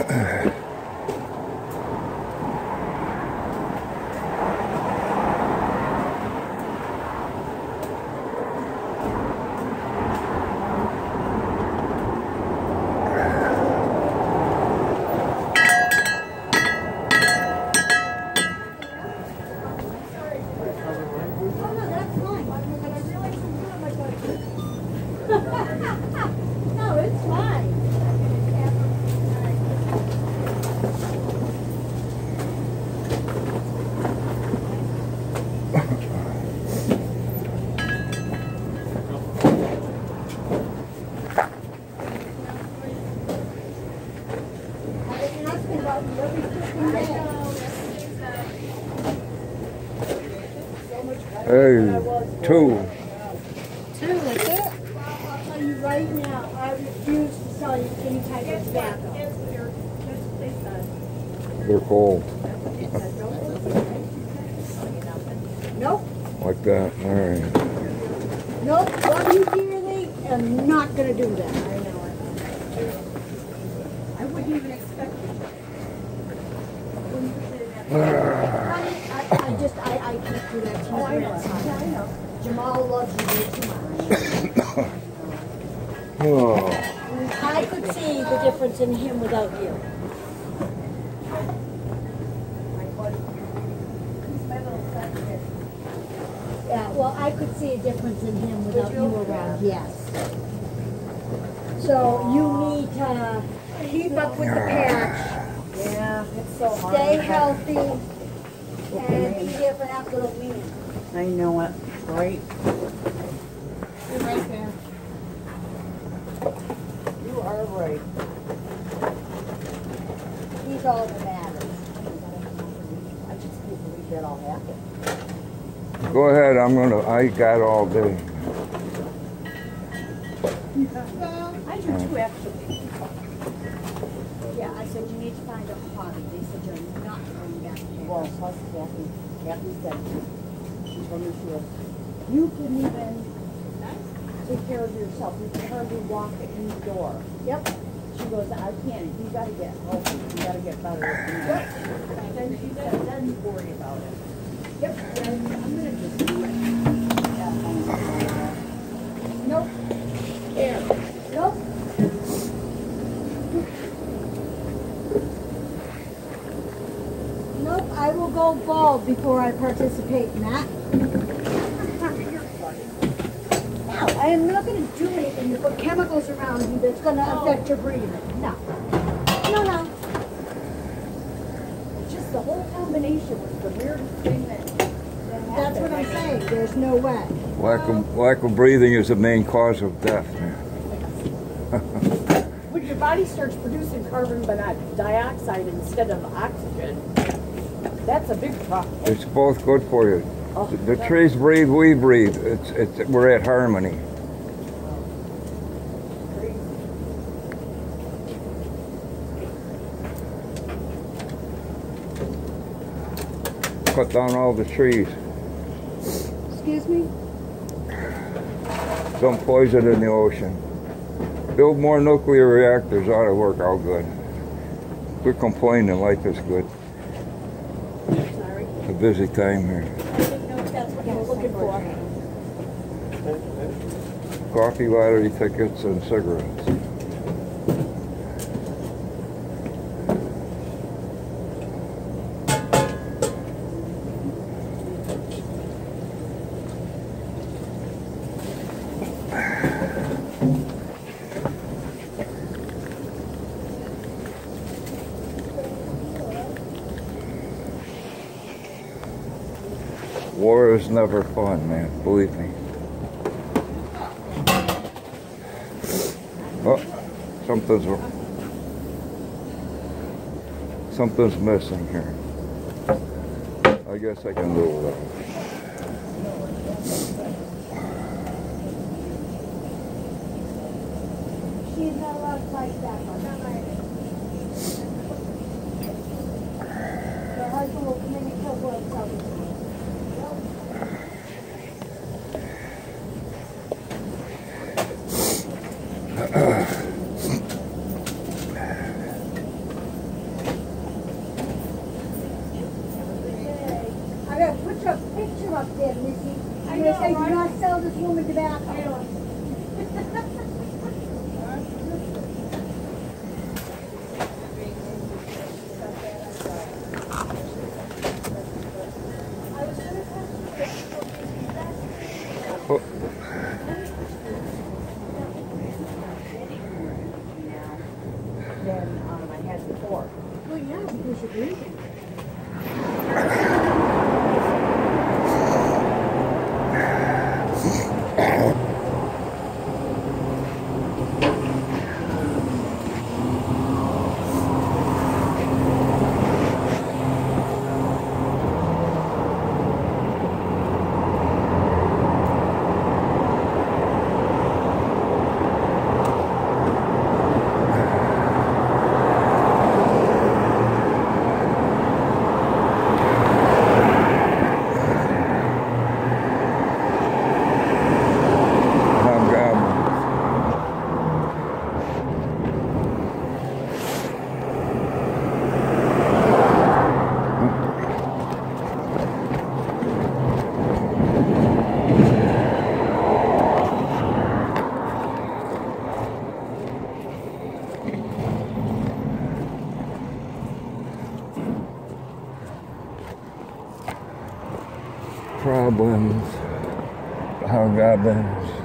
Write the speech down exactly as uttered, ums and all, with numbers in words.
Hey, two. Two, that's it? I'll tell you right now, I refuse to sell you any type of tobacco. They're cold. Nope. Like that. All right. Nope. Love you dearly. I'm not going to do that. I know it. I wouldn't even expect it. I, I just, I, I can't do that to you. Oh, I know. I know. Jamal loves you way too much. Oh. I could see the difference in him without you. Yeah, well, I could see a difference in him without you around, yes. So you need to keep up with the patch. Yeah, it's so hard. Stay healthy and be there for that little meeting. I know it, right? You're right there. You are right. He's all that matters. I just can't believe that all happened. Go ahead. I'm gonna. I got all day. I do too, actually. Yeah, I said you need to find a hobby. They said you're not going back there. Well, plus Kathy, Kathy said, she told me she was, you can even take care of yourself. You can hardly walk in the door. Yep. She goes, I can't. You gotta get healthy. You gotta get better. Yep. Then she said, then worry about it. Yep. And I'm gonna just do it. Nope. There. Nope. Nope, I will go bald before I participate in that. No, I am not going to do anything to put chemicals around you that's going to affect your breathing. No. No, no. Just the whole combination was the weirdest thing that, that happened. That's what I'm saying. There's no way. Lack of lack of breathing is the main cause of death. When your body starts producing carbon dioxide instead of oxygen, that's a big problem. It's both good for you. Oh, The trees breathe, we breathe. It's it's we're at harmony. crazy. Cut down all the trees. Excuse me? Dump poison in the ocean. Build more nuclear reactors. Ought to work out good. Quit complaining. Life is good. Sorry. It's a busy time here. I didn't know if that's what you were looking for. Coffee, lottery tickets, and cigarettes. War is never fun, man. Believe me. Oh, something's something's missing here. I guess I can do it. She's not allowed to fight back on that. Her husband will come in and kill her himself. truck dead, Missy. I I'm gonna know, say, right? do not sell this woman tobacco. Oh, Than um, I had before. Well, yeah, because you're breathing. hobgoblins. Problems, hobgoblins.